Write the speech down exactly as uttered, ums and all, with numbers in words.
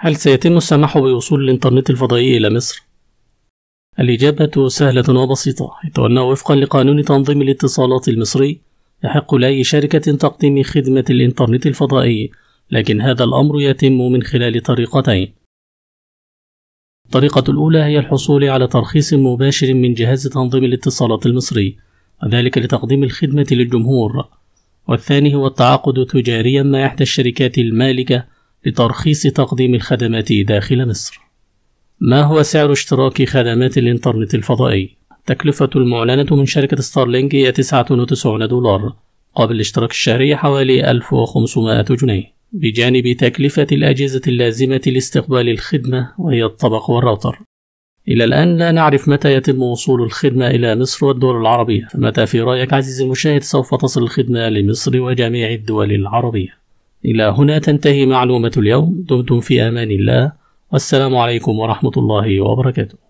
هل سيتم السماح بوصول الإنترنت الفضائي إلى مصر؟ الإجابة سهلة وبسيطة، حيث أنه وفقا لقانون تنظيم الاتصالات المصري يحق لأي شركة تقديم خدمة الإنترنت الفضائي، لكن هذا الأمر يتم من خلال طريقتين. الطريقة الأولى هي الحصول على ترخيص مباشر من جهاز تنظيم الاتصالات المصري، وذلك لتقديم الخدمة للجمهور. والثاني هو التعاقد تجاريا مع إحدى الشركات المالكة لترخيص تقديم الخدمات داخل مصر. ما هو سعر اشتراك خدمات الإنترنت الفضائي؟ تكلفة المعلنة من شركة ستارلينك هي تسعة وتسعين دولار، قابل الاشتراك الشهري حوالي ألف وخمسمائة جنيه، بجانب تكلفة الأجهزة اللازمة لاستقبال الخدمة وهي الطبق والراوتر. إلى الآن لا نعرف متى يتم وصول الخدمة إلى مصر والدول العربية، فمتى في رأيك عزيزي المشاهد سوف تصل الخدمة لمصر وجميع الدول العربية؟ إلى هنا تنتهي معلومة اليوم، دمتم في أمان الله، والسلام عليكم ورحمة الله وبركاته.